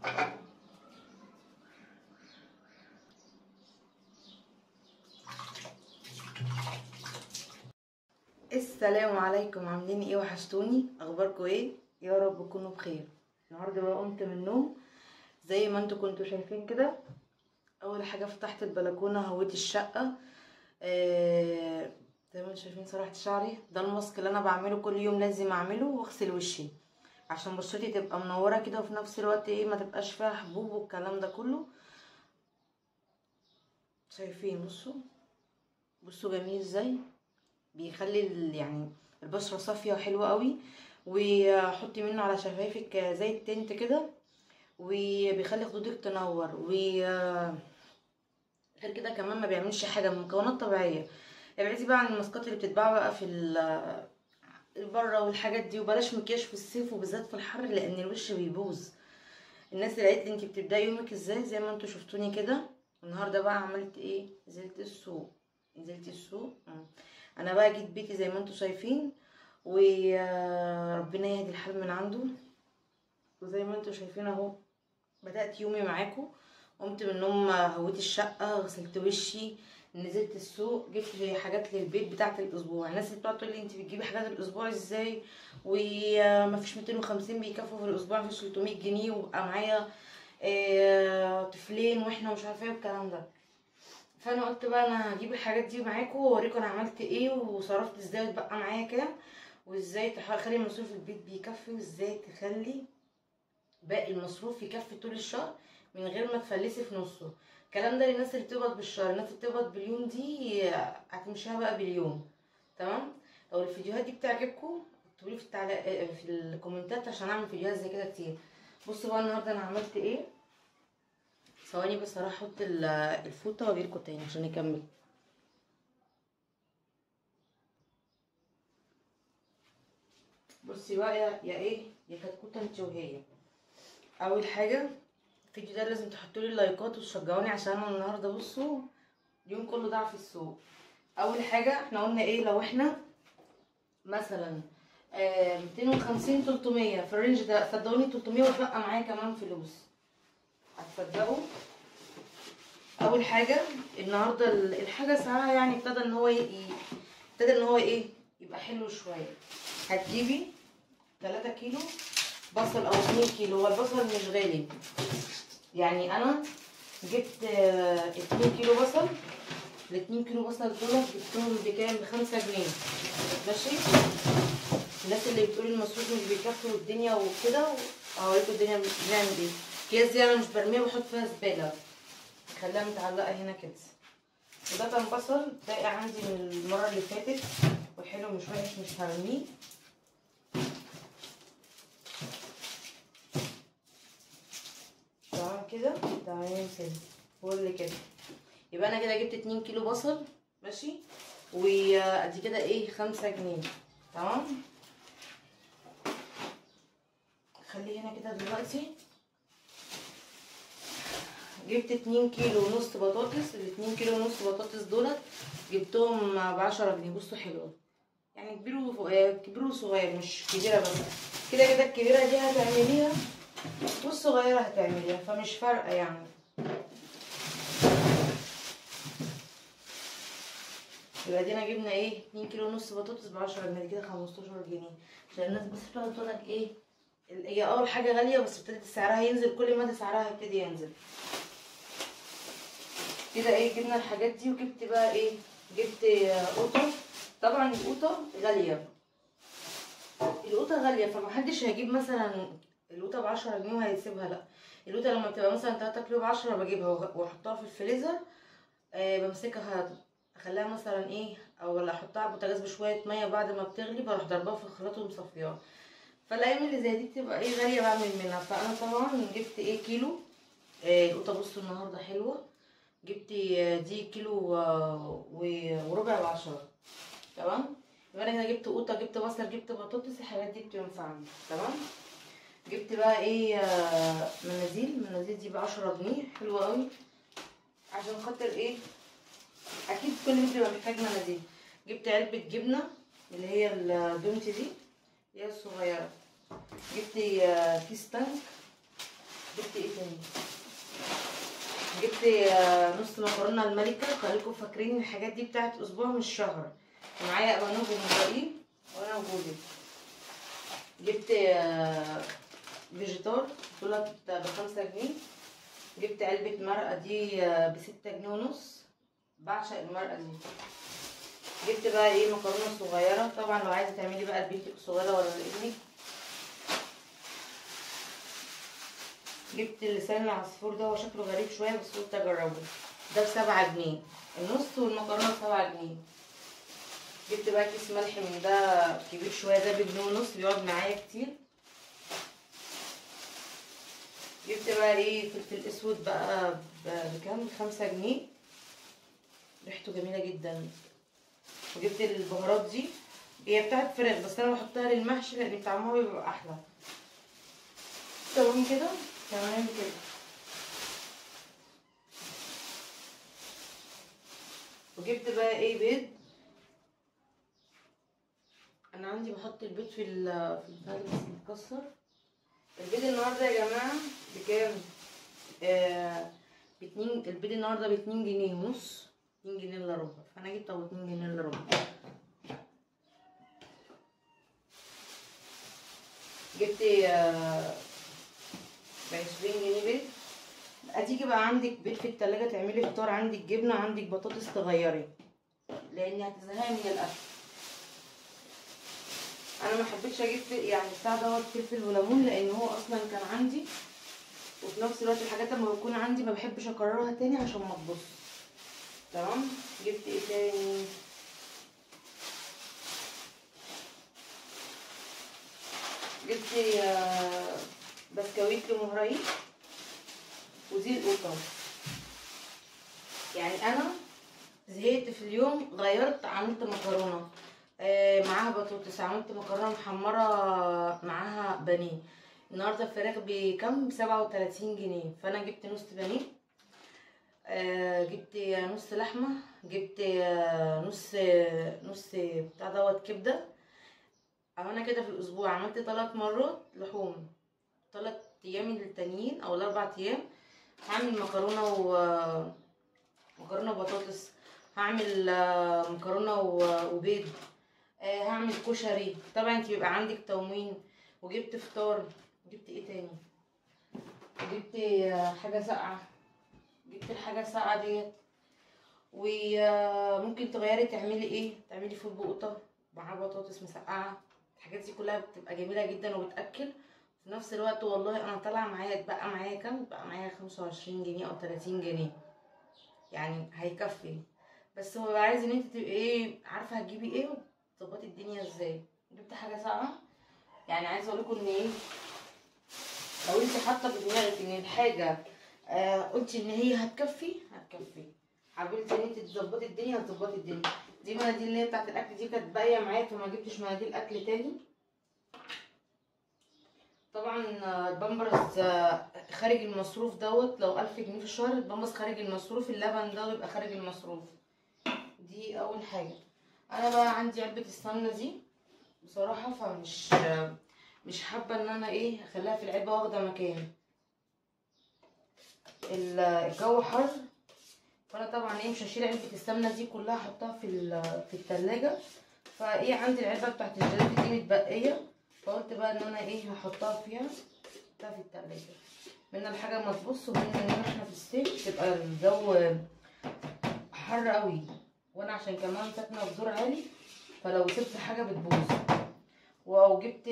السلام عليكم، عاملين ايه؟ وحشتوني. اخباركم ايه؟ يا رب تكونوا بخير. النهارده بقى قمت من النوم زي ما انتوا كنتوا شايفين كده. اول حاجه فتحت البلكونه، هويت الشقه. زي ما انتوا شايفين سرحت شعري. ده الماسك اللي انا بعمله كل يوم، لازم اعمله واغسل وشي عشان بشرتي تبقى منوره كده، وفي نفس الوقت ايه ما تبقاش فيها حبوب والكلام ده كله. شايفين؟ بصوا جميل ازاي، بيخلي يعني البشره صافيه وحلوه قوي. وحطي منه على شفايفك زي التنت كده، وبيخلي خدودك تنور. وغير كده كمان ما بيعملش حاجه، من مكونات طبيعيه. ابعدي بقى عن الماسكات اللي بتتباع بقى في البره والحاجات دي، وبلاش مكياج في الصيف وبالذات في الحر، لان الوش بيبوظ. الناس اللي قالت لي انت بتبداي يومك ازاي، زي ما انتوا شفتوني كده. النهارده بقى عملت ايه؟ نزلت السوق. انا بقى جيت بيتي زي ما انتوا شايفين، وربنا يهدي الحال من عنده. وزي ما انتوا شايفين اهو، بدأت يومي معاكم. قمت من النوم، هويت الشقة، غسلت وشي، نزلت السوق، جبت حاجات للبيت بتاعة الاسبوع. الناس اللي بتقعد تقول لي انت بتجيبي حاجات الاسبوع ازاي، ومفيش 250 بيكفوا في الاسبوع، مفيش 300 جنيه وبقى معايا طفلين واحنا مش عارفه ايه والكلام ده. فانا قلت بقى انا هجيب الحاجات دي معاكم واوريكم انا عملت ايه وصرفت ازاي واتبقى معايا كام، وازاي تخلي مصروف البيت بيكفي، وازاي تخلي باقي المصروف يكفي طول الشهر من غير ما تفلسي في نصه. الكلام ده للناس اللي بتقبض بالشهر. الناس اللي بتقبض باليوم دي هتمشيها بقى باليوم. تمام؟ لو الفيديوهات دي بتعجبكم اكتبوا لي في التعليق في الكومنتات عشان اعمل فيديوهات زي كده كتير. بصوا بقى النهارده انا عملت ايه. ثواني بس هروح احط الفوطه واجيلكوا تاني عشان نكمل. بصي بقى يا ايه يا كتكوته انت وهي. اول حاجه، الفيديو ده لازم تحطوا لي اللايكات وتشجعوني، عشان انا النهارده بصوا اليوم كله ضاع في السوق. اول حاجه احنا قلنا ايه، لو احنا مثلا 250 300 في الرينج ده، صدقوني 300 واتبقى معايا كمان فلوس، هتصدقوا؟ اول حاجه النهارده الحاجه سعرها يعني ابتدى ان هو ايه يبقى حلو شويه. هتجيبي 3 كيلو بصل او 2 كيلو. هو البصل مش غالي يعني. انا جبت 2 كيلو بصل. ال 2 كيلو بصل دول جبتهم بكام؟ ب5 جنيه. ماشي؟ الناس اللي بتقول المصروف مش بيكفي والدنيا وكده، اوريكم الدنيا بنعمل ايه. الاكياس دي انا مش برميها، بحط فيها زباله، خليها متعلقه هنا كده. وده كان بصل باقي عندي من المره اللي فاتت، وحلو مش وحش، مش هرميه. تمام كده، تمام كده، فل كده. يبقى انا كده جبت 2 كيلو بصل. ماشي؟ وادي كده ايه 5 جنيه. تمام؟ خليه هنا كده. دلوقتي جبت 2 كيلو ونص بطاطس. ال 2 كيلو ونص بطاطس دولت جبتهم ب10 جنيه. بصوا حلوه يعني، كبير وصغير، مش كبيره بس. كده كده الكبيره دي هتعمليها والصغيره هتعمليها، فمش فارقه يعني. يبقى دينا جبنا ايه 2 كيلو ونص بطاطس ب10 جنيه، كده 15 جنيه. عشان الناس بس بتقعد تقول لك ايه، هي اول حاجه غاليه بس ابتدت سعرها ينزل. كل ما سعرها هيبتدي ينزل كده. ايه جبنا الحاجات دي، وجبت بقى ايه، جبت قطه. طبعا القطه غاليه، فمحدش هيجيب مثلا القطه ب10 جنيه وهيسيبها. لا، القطه لما بتبقى مثلا 3 كيلو ب10 بجيبها واحطها في الفريزر. بمسكها اخليها مثلا ايه، او احطها على البوتاجاز بشويه ميه، بعد ما بتغلي بروح ضربها في الخلاط ومصفياها. فالايام اللي زي دي بتبقى ايه غاليه بعمل منها. فانا طبعا جبت ايه كيلو القطه. بصوا النهارده حلوه. جبت دي كيلو وربع ب10. تمام؟ يبقى انا هنا جبت قوطه، جبت بصل، جبت بطاطس. الحاجات دي بتنفعني. تمام؟ جبت بقى ايه مناديل دي ب10 جنيه، حلوه قوي. عشان خاطر ايه، اكيد كل بيت بيبقى محتاج مناديل. جبت علبه جبنه اللي هي الدومتي دي، اللي هي الصغيره. جبت كيس تانك. جبت ايه تاني؟ جبت نص مكرونه الملكه. خليكم فاكرين الحاجات دي بتاعت اسبوع مش شهر. ومعايا ابانوج ومزاريب وانا وجوزي. جبت فيجيتار دولت ب5 جنيه. جبت علبه مرقه دي ب6 جنيه ونص. بعشق المرقه دي. جبت بقى ايه مكرونه صغيره. طبعا لو عايزه تعملي بقى لبنتك الصغيره ولا لابنك. جبت اللسان العصفور ده، هو شكله غريب شويه بس قلت اجربه. ده ب7 جنيه النص، والمكرونه ب7 جنيه. جبت بقى كيس ملح من ده كبير شويه، ده ب1.5 جنيه بيقعد معايا كتير. جبت بقى ايه فلفل اسود بقى بكام؟ ب5 جنيه. ريحته جميله جدا. وجبت البهارات دي، هي بتاعت فراخ بس انا بحطها للمحشي لان طعمها بيبقى احلى. تمام كده، تمام كده. وجبت بقى ايه بيض. انا عندي بحط البيض في البتاع بس متكسر. البيض النهارده يا جماعه بكام؟ البيض النهارده ب2 جنيه ونص، 2 جنيه الا ربع. فانا جبت ابو 2 جنيه الا ربع. جبت ب20 جنيه بيض. هتيجي بقى عندك بيض في التلاجة تعملي فطار، عندك جبنه عندك بطاطس تغيري، لان هتزهقي من الاكل. انا ما حبيتش اجيب يعني بتاع دوت فلفل وليمون لان هو اصلا كان عندي، وفي نفس الوقت الحاجات لما بتكون عندي ما بحبش اكررها تاني عشان ما تبص. تمام. جبت ايه تاني؟ جبت بسكويت لمهرين ودي القطه. يعني انا زهقت في اليوم، غيرت عملت مكرونه معاها بطاطس، عملت مكرونه محمره معاها بانيه. النهارده الفراخ بكام؟ ب37 جنيه. فانا جبت نص بانيه، جبت نص لحمه، جبت نص بتاع دوت كبده. انا كده في الاسبوع عملت 3 مرات لحوم. 3 ايام التانيين او ال4 ايام هعمل مكرونه وبطاطس، هعمل مكرونه وبيض، هعمل كشري. طبعا انت بيبقى عندك تموين. وجبت فطار. جبت ايه تاني؟ جبت حاجه ساقعه. جبت الحاجه الساقعه ديت. وممكن تغيري تعملي ايه، تعملي فول بقطه مع بطاطس مسقعه. الحاجات دي كلها بتبقى جميله جدا وبتاكل في نفس الوقت. والله انا طالعه معايا اتبقى معايا كام؟ اتبقى معايا 25 جنيه او 30 جنيه، يعني هيكفي. بس هو عايز ان انت تبقي ايه عارفه هتجيبي ايه وتظبطي الدنيا ازاي. جبت حاجه ساقعه. يعني عايزه اقول لكم ان ايه، لو انت حاطه في دماغك ان الحاجه قلتي ان هي هتكفي، حاولت ان انت تظبطي الدنيا هتظبطي الدنيا. دي مناديل اللي هي بتاعت الاكل دي كانت باقيه معايا فما جبتش مناديل اكل تاني. طبعا البامبرز خارج المصروف دوت. لو 1000 جنيه في الشهر البامبرز خارج المصروف، اللبن ده يبقى خارج المصروف. دي اول حاجه. انا بقى عندي علبه السمنه دي بصراحه، مش حابه ان انا ايه اخليها في العلبه واخده مكان. الجو حر، فانا طبعا ايه مش هشيل علبه السمنه دي كلها احطها في التلاجة. فايه عندي العلبه بتاعت الجلابيه دي متبقيه، فقلت بقى ان انا ايه هحطها فيها في التلاجة. من الحاجه ما تبص، ومن ان احنا في الصيف تبقى الجو حر قوي، وانا عشان كمان ساكنه في دور عالي فلو سبت حاجه بتبوظ. وجبت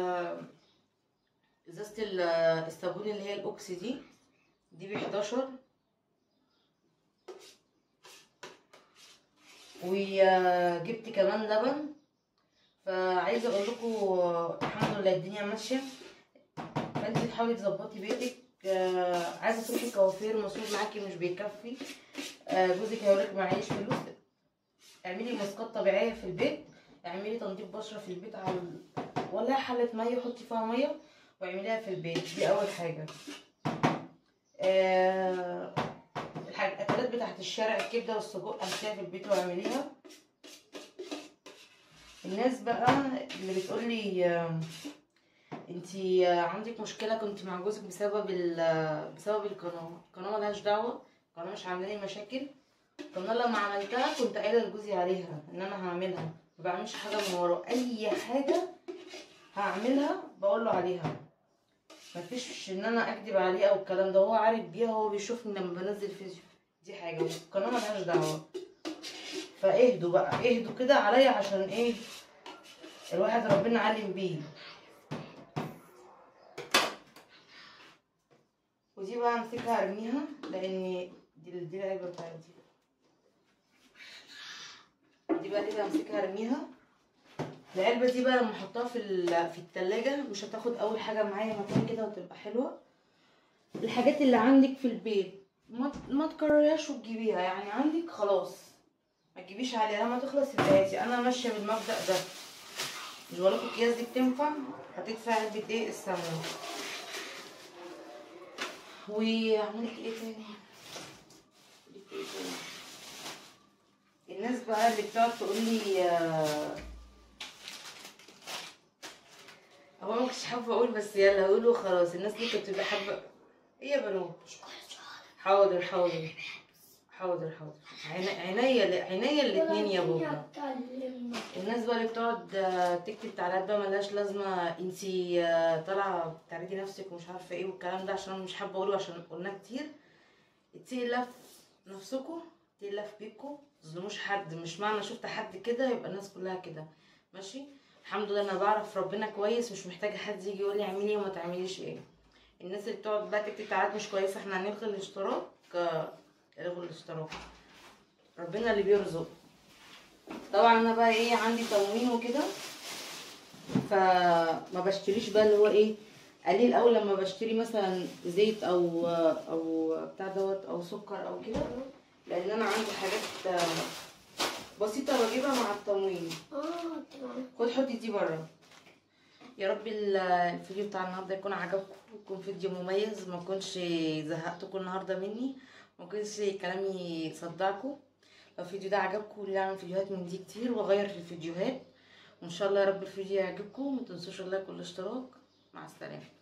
ازازه الصابون اللي هي الاوكسي دي ب11. وجبت كمان لبن. فعايزه اقول لكم الحمد لله الدنيا ماشيه. فانت تحاولي تظبطي بيتك. عايزه تروحي كوافير مصروف معاكي مش بيكفي، جوزك هيقولك معيش فلوس، اعملي ماسكات طبيعيه في البيت، اعملي تنظيف بشره في البيت، ولا حله ميه حطي فيها ميه واعمليها في البيت. دي اول حاجه. الاكلات بتاعت الشارع الكبده والسجق هاتيها في البيت واعمليها. الناس بقى اللي بتقولي انتي عندك مشكله كنت مع جوزك بسبب القناه ملهاش دعوه، القناه مش عاملاني مشاكل. القناه لما عملتها كنت قايله لجوزي عليها ان انا هعملها، ما بعملش حاجه من ورا، اي حاجه هعملها بقول له عليها، مفيش ان انا اكدب عليه او الكلام ده، هو عارف بيها، هو بيشوفني لما بنزل فيديو، دي حاجه والقناه ملهاش دعوه. فاهدوا بقى، اهدوا كده عليا، عشان ايه الواحد ربنا علم بيه. ودي بقى امسكها ارميها، لان دي العلبه بتاعتي دي بقى امسكها ارميها. العلبه دي بقى لما احطها في التلاجة مش هتاخد اول حاجه معايا مكان كده وتبقى حلوه. الحاجات اللي عندك في البيت ما تكرريهاش وتجيبيها، يعني عندك خلاص ما تجيبيش عليها، لما تخلص يبقى هاتي. انا ماشيه بالمبدأ ده، مش بقولكوا الاكياس دي بتنفع، هتدفع علبه ايه السمنه. وعملت ايه تاني؟ الناس بقى اللي بتقعد تقول لي هو ما كنتش حابه اقول، بس يلا اقوله خلاص. الناس اللي كانت بتبقى حابه ايه يا بنوت؟ حاضر حاضر حاضر حاضر، عينيا الاتنين يا بابا. الناس بقى اللي بتقعد تكتب تعليقات بقى ملهاش لازمه، انتي طالعه بتعرضي نفسك ومش عارفه ايه والكلام ده، عشان انا مش حابه اقوله عشان قلناه كتير. اتقي في نفسكم، اتقي في بيتكم، متظلموش حد. مش معنى شفت حد كده يبقى الناس كلها كده، ماشي؟ الحمد لله انا بعرف ربنا كويس، مش محتاجه حد يجي يقول لي اعملي ايه وما تعمليش ايه. الناس اللي بتقعد بقى تكتب تعليقات مش كويسه، احنا هنلغي الاشتراك، الغوا الاشتراك، ربنا اللي بيرزق. طبعا انا بقى ايه عندي تموين وكده، فما بشتريش بقى اللي هو ايه قليل. اول لما بشتري مثلا زيت او بتاع دوت او سكر او كده، لان انا عندي حاجات بسيطه بجيبها مع التموين. خد حطي دي بره. يا رب الفيديو بتاع النهارده يكون عجبكم، يكون فيديو مميز، ما اكونش زهقتكم النهارده مني، ما اكونش كلامي صدعكم. لو الفيديو ده عجبكم اللي اعمل فيديوهات من دي كتير واغير في الفيديوهات، وان شاء الله يا رب الفيديو يعجبكم. ما تنسوش اللايك والاشتراك. مع السلامه.